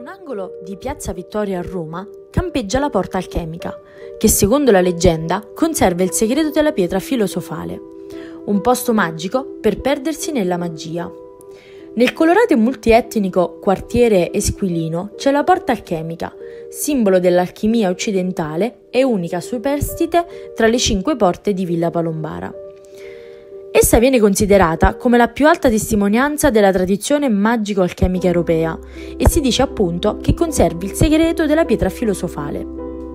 un angolo di Piazza Vittoria a Roma campeggia la porta alchemica, che secondo la leggenda conserva il segreto della pietra filosofale, un posto magico per perdersi nella magia. Nel colorato e multietnico quartiere Esquilino c'è la porta alchemica, simbolo dell'alchimia occidentale e unica superstite tra le 5 porte di Villa Palombara. Essa viene considerata come la più alta testimonianza della tradizione magico-alchemica europea e si dice appunto che conservi il segreto della pietra filosofale.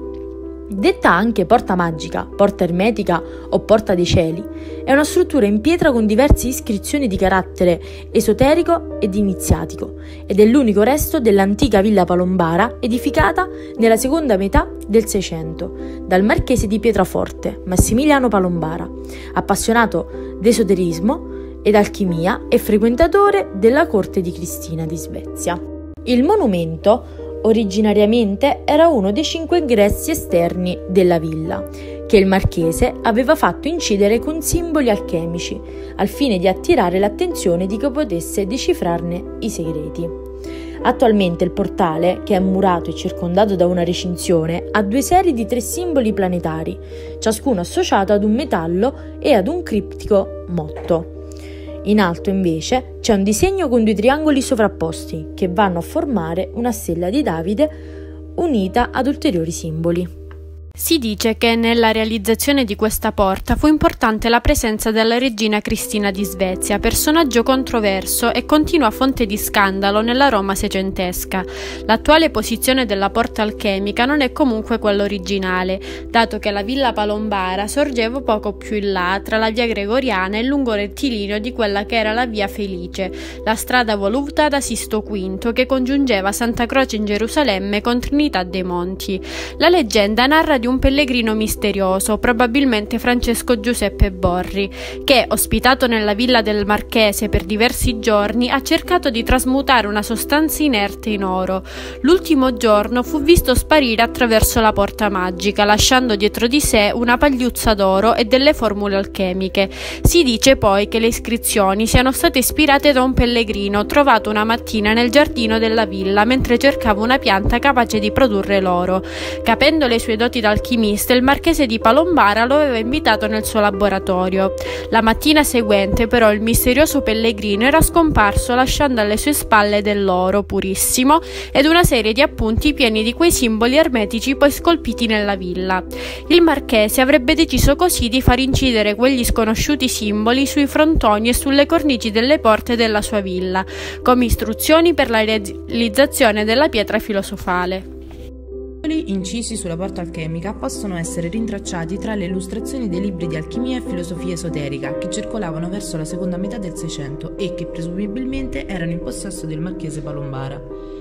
Detta anche porta magica, porta ermetica o porta dei cieli, è una struttura in pietra con diverse iscrizioni di carattere esoterico ed iniziatico ed è l'unico resto dell'antica Villa Palombara edificata nella seconda metà del Seicento dal marchese di Pietraforte, Massimiliano Palombara, appassionato d'esoterismo ed alchimia e frequentatore della corte di Cristina di Svezia. Il monumento originariamente era uno dei 5 ingressi esterni della villa, che il marchese aveva fatto incidere con simboli alchemici, al fine di attirare l'attenzione di chi potesse decifrarne i segreti. Attualmente il portale, che è murato e circondato da una recinzione, ha 2 serie di 3 simboli planetari, ciascuno associato ad un metallo e ad un criptico motto. In alto invece c'è un disegno con 2 triangoli sovrapposti che vanno a formare una stella di Davide unita ad ulteriori simboli. Si dice che nella realizzazione di questa porta fu importante la presenza della regina Cristina di Svezia, personaggio controverso e continua fonte di scandalo nella Roma seicentesca. L'attuale posizione della porta alchemica non è comunque quella originale, dato che la Villa Palombara sorgeva poco più in là, tra la via Gregoriana e il lungo rettilineo di quella che era la via Felice, la strada voluta da Sisto V che congiungeva Santa Croce in Gerusalemme con Trinità dei Monti. La leggenda narra di un pellegrino misterioso, probabilmente Francesco Giuseppe Borri, che, ospitato nella villa del marchese per diversi giorni, ha cercato di trasmutare una sostanza inerte in oro. L'ultimo giorno fu visto sparire attraverso la porta magica, lasciando dietro di sé una pagliuzza d'oro e delle formule alchemiche. Si dice poi che le iscrizioni siano state ispirate da un pellegrino trovato una mattina nel giardino della villa mentre cercava una pianta capace di produrre l'oro. Capendo le sue doti da alchimista, il marchese di Palombara lo aveva invitato nel suo laboratorio. La mattina seguente però il misterioso pellegrino era scomparso, lasciando alle sue spalle dell'oro purissimo ed una serie di appunti pieni di quei simboli ermetici poi scolpiti nella villa. Il marchese avrebbe deciso così di far incidere quegli sconosciuti simboli sui frontoni e sulle cornici delle porte della sua villa, come istruzioni per la realizzazione della pietra filosofale. I simboli incisi sulla porta alchemica possono essere rintracciati tra le illustrazioni dei libri di alchimia e filosofia esoterica che circolavano verso la seconda metà del Seicento e che presumibilmente erano in possesso del marchese Palombara.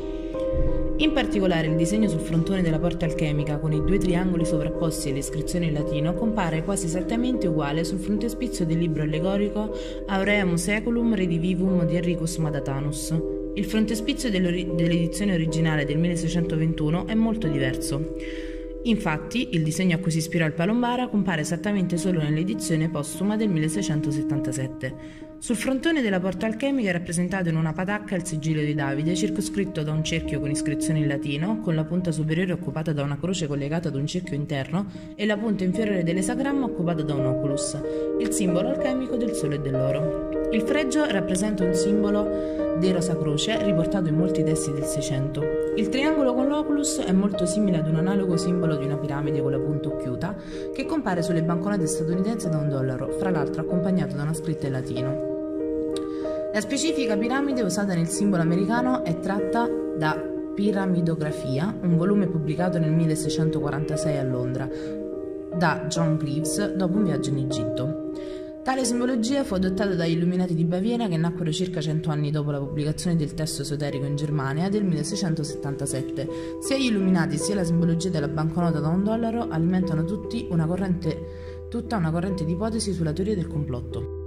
In particolare il disegno sul frontone della porta alchemica con i 2 triangoli sovrapposti e le iscrizioni in latino compare quasi esattamente uguale sul frontespizio del libro allegorico Aureum Seculum Redivivum di Enricus Madatanus. Il frontespizio dell'edizione originale del 1621 è molto diverso. Infatti, il disegno a cui si ispirò il Palombara compare esattamente solo nell'edizione postuma del 1677. Sul frontone della porta alchemica è rappresentato in una patacca il sigillo di Davide, circoscritto da un cerchio con iscrizioni in latino, con la punta superiore occupata da una croce collegata ad un cerchio interno e la punta inferiore dell'esagramma occupata da un oculus, il simbolo alchemico del sole e dell'oro. Il fregio rappresenta un simbolo di Rosa Croce, riportato in molti testi del Seicento. Il triangolo con l'oculus è molto simile ad un analogo simbolo di una piramide con la punta occhiuta, che compare sulle banconote statunitensi da $1, fra l'altro accompagnato da una scritta in latino. La specifica piramide usata nel simbolo americano è tratta da Piramidografia, un volume pubblicato nel 1646 a Londra, da John Cleves dopo un viaggio in Egitto. Tale simbologia fu adottata dagli Illuminati di Baviera che nacquero circa 100 anni dopo la pubblicazione del testo esoterico in Germania del 1677. Sia gli Illuminati sia la simbologia della banconota da $1 alimentano tutta una corrente di ipotesi sulla teoria del complotto.